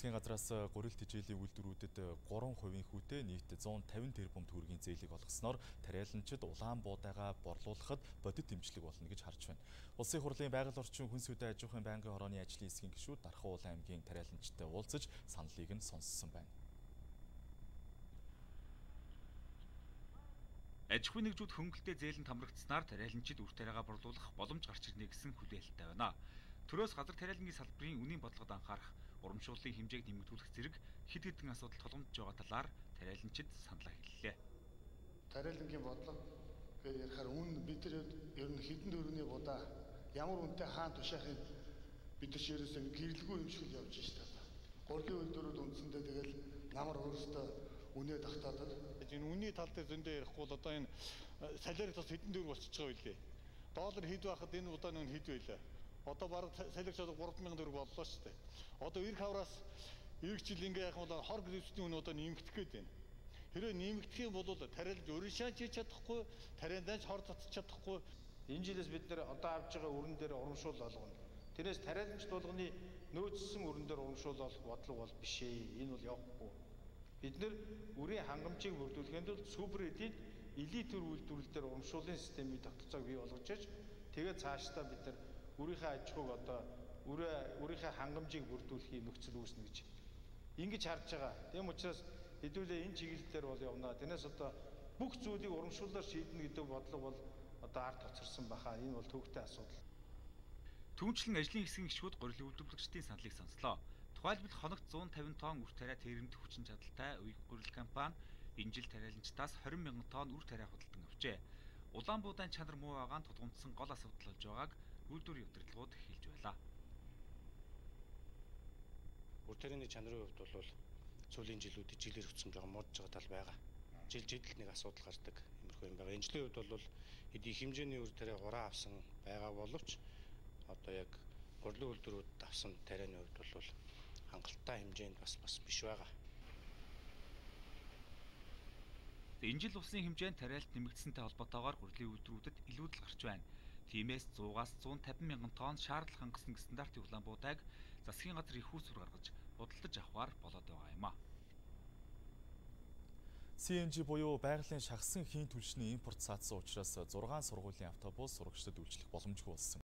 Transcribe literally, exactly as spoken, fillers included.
Засгийн газраас гурил тэжээлийн үйлдвэрүүдэд гурван хувийн хүүтэй нийт зуун тавин тэрбум төгрөгийн зээлийг олгосноор тариаланчид улаан буудайгаа борлуулахад бодит дэмжлэг болно гэж харж байна. Улсын хурлын байгаль орчин хүнс үдэ аж ахуйн байнгын хорооны ажлын эсгийн гишүүд Дархан Улаан аймгийн тариаланчтай уулзаж саналыг нь сонссон байна. Аж ахуйн нэгжүүд хөнгөлтэй зээлэнд хамрагдсанаар тариаланчид үр тариагаа борлуулах боломж гарч ирнэ гэсэн хүлээлттэй байна. Төрөөс газар тариалангийн салбарын үнийн бодлогод анхаарах, урамшууллын хэмжээг нэмэгдүүлэх зэрэг хэд хэдэн асуудал тулгамдж байгаа талаар тариаланчид саналаа хэллээ. Тариалангийн бодлого гэж ярихаар үн бид нар ер нь хэдэн төгрөгийн будаа ямар үнэтэй хаан тушаахыг бид нар ерөөсөө гэрэлгүй юм шиг явж байна. Гурилын үйлдвэрүүд үндсэндээ тэгэл намар өөрөөсөө үнэ тогтоодог. Энэ үнийн тал дээр зөндөө ярихгүй бол одоо энэ салиарыг бас хэдэн төгрөг болчихж байгаа үлээ. Доллар хэд байхад энэ удаа нь хэд байлаа. Одоо бараг салиарч одоо гурван мянган төгрөг боллоо шүү дээ. Одоо эрх хавраас эх жил ингээ яах юм бол хор гэрээсний үнэ одоо нэмэгдэх гээд байна. Хэрвээ нэмэгдэх юм бол тариалж өрн шаач хийж чадахгүй, тариаланч хор татчих чадахгүй. Энэ жилээс бид нэр одоо авж байгаа өрн дээр урамшуул олгоно. Тэрнээс тариаланч тулганы нөөцсөн өрн дээр урамшуул олох бодлого бол биш ээ. Энэ бол явахгүй. Бид нэр үрийн хангамжийг бүрдүүлэхэд бол супер эдийн элит төр үйлдвэрлэлээр урамшууллын системийг тогтолцоог бий болгож чаж тэгээд цаашдаа бид нар үрийнхээ аж ахуйг одоо үрийнхээ хангамжийг бүрдүүлэхийн нөхцөл үүснэ гэж ингэж харж байгаа. Тийм учраас хэдүүлээ энэ чиглэлээр бол явна. Тэрнээс одоо бүх зүйлийг урамшууллаар шийднэ гэдэг бодлого бол одоо ард тоцорсон баха. Энэ бол төвөгтэй асуудал. Түүнчлэн ажлын эсгийн гишүүд гурилын үйлдвэрлэгчдийн саналыг сонслоо. Тухайлбал хоногт зуун тавин тонн үр тариа тэрэмдэх хүчин чадалтай Уяг гурил компани энэ жил тариаланчдаас хорин мянган тонн үр тариа худалдан авчээ. Улаан буудайн чанар муу байгаа нь тулгымдсан гол асуудал болж байгааг үйлдвэрийн удирдлагууд хэлж байлаа. Үр тарианы чанарын хувьд бол сүүлийн жилүүдэд жилээр хөцсөмж байгаа модж байгаа тал байгаа. Жил жилд нэг асуудал гардаг иймэрхүү юм байгаа. Энэ жилийн хувьд бол хэд их хэмжээний үр тариа гураа авсан байгаа боловч одоо яг гурилын үйлдвэрүүд авсан тарианы хувьд бол хангалттай хэмжээнд бас бас биш байгаа. Энэ жил улсын хэмжээнд тариалт нэмэгдсэнтэй холбоотойгоор гурилын үйлдвэрүүдэд илүүдэл гарч байна. Тиймээс зуугаас зуун тавин мянган тонн шаардлага хангасан стандартын улаан буудайг засгийн газар их усүр гаргаж худалдаж авахар болоод байгаа юм а. си эн жи буюу байгалийн шахсан хийн түлшний импорт цаацсан учраас зургаан сургуулийн автобус сурагчдад үйлчлэх боломжгүй болсон.